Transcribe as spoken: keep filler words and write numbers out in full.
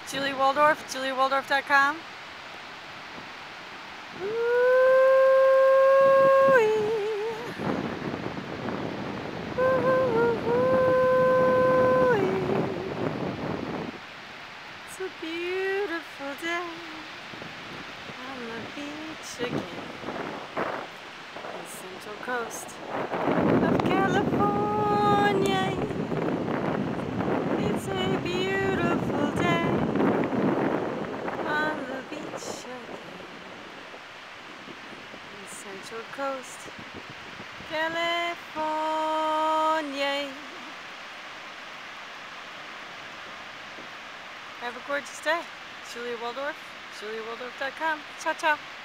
Julie Waldorf, julie waldorf dot com. It's a beautiful day on the beach again, the Central Coast of California. It's a beautiful day on the beach again, the Central Coast, California. Have a gorgeous day. Julie Waldorf, julie waldorf dot com. Ciao, ciao.